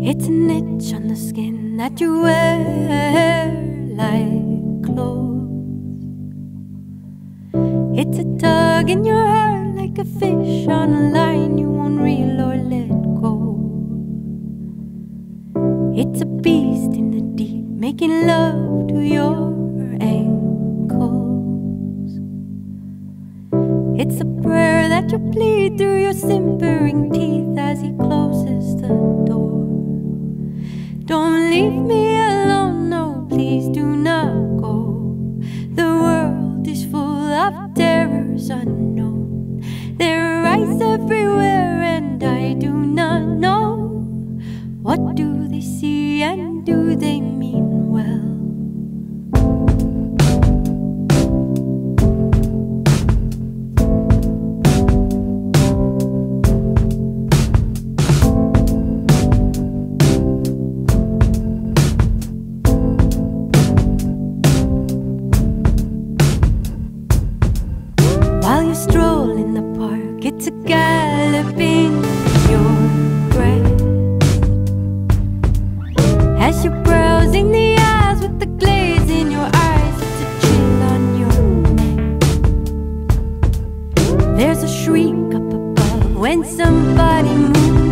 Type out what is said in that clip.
It's an itch on the skin that you wear like clothes. It's a tug in your heart like a fish on a line you won't reel or let go. It's a beast in the deep making love to your ankles. It's a prayer that you plead through your simpering teeth as he closes the door. Don't leave me alone, no, please do not go. The world is full of terrors unknown. There are eyes everywhere and I do not know. What do they see and do they mean well? While you stroll in the park, it's a gallop in your breath. As you're browsing the aisles with the glaze in your eyes, it's a chill on your neck. There's a shriek up above when somebody moves.